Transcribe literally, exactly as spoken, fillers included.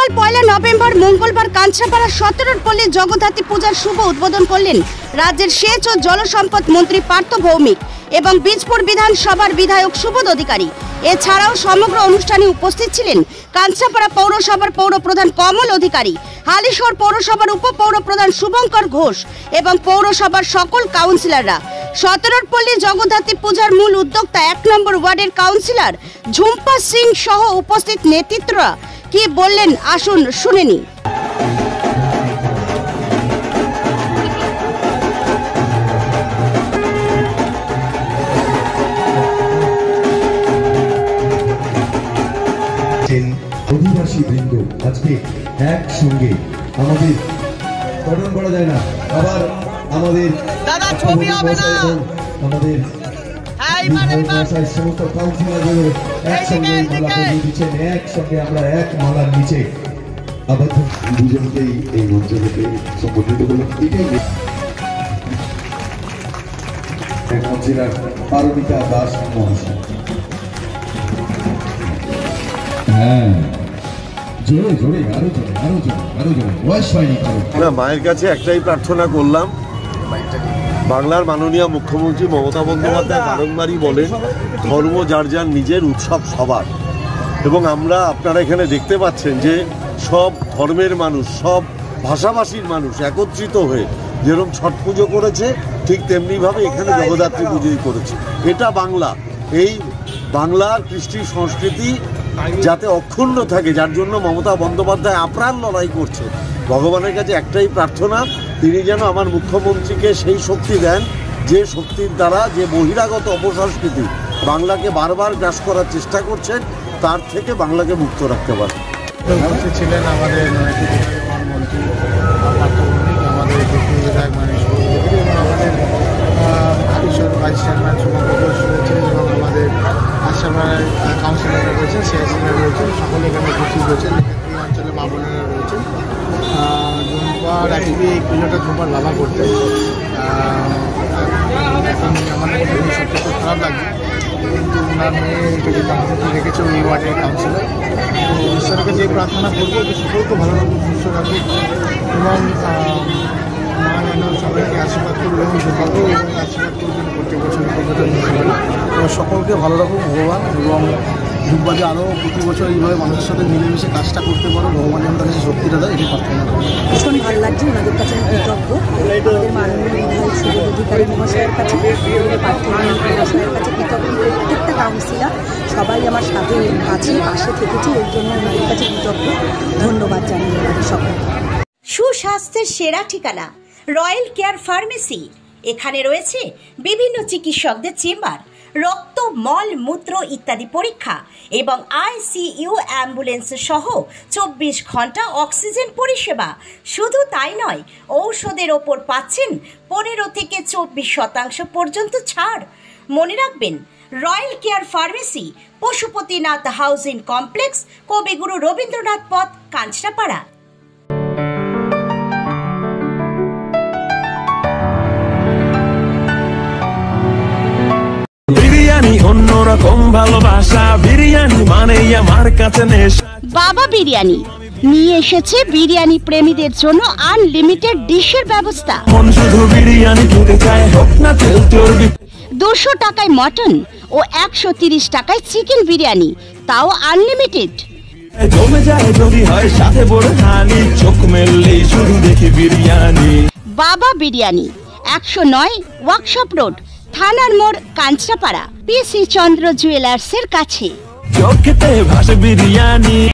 গতকাল পয়লা নভেম্বর মঙ্গলবার কাঞ্চরাপাড়া সতেরোর পল্লী জগদ্ধাত্রী পূজার শুভ উদ্বোধন করলেন রাজ্যের সেচ ও জলসম্পদ মন্ত্রী পার্থ ভৌমিক এবং বীজপুর বিধানসভার বিধায়ক সুবোধ অধিকারী। এছাড়াও সমগ্র অনুষ্ঠানে উপস্থিত ছিলেন কাঞ্চরাপাড়া পৌরসভার পৌর প্রধান কমল অধিকারী, হালিশহর পৌরসভার উপ পৌর প্রধান শুভঙ্কর ঘোষ এবং পৌরসভার সকল কাউন্সিলররা। সতেরোর পল্লী জগদ্ধাত্রী পূজার মূল উদ্যোক্তা এক নম্বর ওয়ার্ডের কাউন্সিলর ঝুম্পা সিং সহ উপস্থিত নেতৃত্বরা কি বললেন আসুন শুনে নি। অধিবাসী বৃন্দ আজকে একসঙ্গে আমাদের গঠন করা যায় না, আবার আমাদের আমাদের সমস্ত কাউন্সিলরগুলো একসঙ্গে মালা পরিয়ে দিচ্ছেন। একসঙ্গে আমরা এক মালার নিচে আবদ্ধ দুজনকেই এই মঞ্চ থেকে সম্বোধিত করলাম। এটাই কাউন্সিলর পারমিতা দাস মহাশয়। হ্যাঁ, জোরে জোরে আরো জোরে আরো জোরে আরো জোরে বয়স হয়নি কারণ। মায়ের কাছে একটাই প্রার্থনা করলাম, বাংলার মাননীয় মুখ্যমন্ত্রী মমতা বন্দ্যোপাধ্যায় বারংবারই বলেন ধর্ম যার যার নিজের, উৎসব সবার। এবং আমরা আপনারা এখানে দেখতে পাচ্ছেন যে সব ধর্মের মানুষ, সব ভাষাভাষীর মানুষ একত্রিত হয়ে যেরকম ছট পুজো করেছে ঠিক তেমনিভাবে এখানে জগদ্ধাত্রী পুজোই করেছে। এটা বাংলা, এই বাংলার কৃষ্টি সংস্কৃতি যাতে অক্ষুণ্ণ থাকে, যার জন্য মমতা বন্দ্যোপাধ্যায় আপ্রাণ লড়াই করছে। ভগবানের কাছে একটাই প্রার্থনা, তিনি যেন আমার মুখ্যমন্ত্রীকে সেই শক্তি দেন যে শক্তির দ্বারা যে বহিরাগত অপসংস্কৃতি বাংলাকে বারবার গ্রাস করার চেষ্টা করছেন তার থেকে বাংলাকে মুক্ত রাখতে পারে। ছিলেন আমাদের মন্ত্রী পার্থ ভৌমিক, আমাদের deputy বিধায়ক মানিশ এবং আমাদের হালিশহর ভাইস চেয়ারম্যান শুভঙ্কর ঘোষ রয়েছেন এবং আমাদের আসামের কাউন্সিলররা রয়েছেন, সিএসিরা রয়েছেন, সকলে এখানে উপস্থিত রয়েছেন। এই অঞ্চলে মা বোনেরা রয়েছেন। ঝুম্পার অ্যাকচুয়ালি এই পুজোটা ঝুম্পার বাবা করতেন। এখন আমাদের মধ্যে সবচেয়ে খুব খারাপ লাগছে, কিন্তু ওনার মেয়ে এটাকে কনফিডেন্ট রেখেছে এই ওয়ার্ডের কাউন্সিলর। তো ঈশ্বরের কাছে এই প্রার্থনা করবো যে সকলকে ভালো রাখুক, সুস্থ রাখুক এবং মা যেন সবাইকে আশীর্বাদ করবে এবং ঝুম্পাকেও এবং আশীর্বাদ করবেন প্রত্যেক বছর এবং সকলকে ভালো রাখুক ভগবান। এবং ঝুম্পা যে আরও প্রতি বছর এইভাবে মানুষের সাথে মিলেমিশে কাজটা করতে পারো, ভগবান যেন তাদের শক্তিটা দেয়, এটি প্রার্থনা করবো। ভীষণ ভালো লাগছে, ওনাদের কাছে আমি কৃতজ্ঞ। আমাদের মাননীয় বিধায়ক সুবোধ অধিকারী মহাশয়ের কাছে, পার্থ ভৌমিক মহাশয়ের কাছে কৃতজ্ঞ। প্রত্যেকটা কাউন্সিলর সবাই আমার সাথে আছে, পাশে থেকেছে, এর জন্য ওনাদের কাছে কৃতজ্ঞ। ধন্যবাদ জানাই ওনাদের সকলকে। সুস্বাস্থ্যের সেরা ঠিকানা রয়্যাল কেয়ার ফার্মেসি। এখানে রয়েছে বিভিন্ন চিকিৎসকদের চেম্বার, রক্ত, মল, মূত্র ইত্যাদি পরীক্ষা এবং আইসিইউ অ্যাম্বুলেন্স সহ চব্বিশ ঘন্টা অক্সিজেন পরিষেবা। শুধু তাই নয়, ঔষধের ওপর পাচ্ছেন পনেরো থেকে চব্বিশ শতাংশ পর্যন্ত ছাড়। মনে রাখবেন, royal care pharmacy, Pashupatinath housing complex, Kabiguru Rabindranath পথ, কাঞ্চরাপাড়া। বিরিয়ানি অন্যরকম ভালোবাসা, বিরিয়ানি মানে আমার কাছে নেশা। বাবা বিরিয়ানি নিয়ে এসেছে বিরিয়ানি প্রেমীদের জন্য আনলিমিটেড ডিশের ব্যবস্থা। মন শুধু বিরিয়ানি খেতে চায়, হোক না তেল চর্বি। দুশো টাকায় মটন ও একশো তিরিশ টাকায় চিকেন বিরিয়ানি, তাও আনলিমিটেড। জমে যায় যদি হয় সাথে বড় হানি, চোখ মেললেই শুধু দেখি বিরিয়ানি। বাবা বিরিয়ানি, একশো নয় ওয়ার্কশপ রোড, থানার মোড়, কাঞ্চরাপাড়া, পিসি চন্দ্র জুয়েলার্সের কাছে। চোখেতে ভাসে বিরিয়ানি।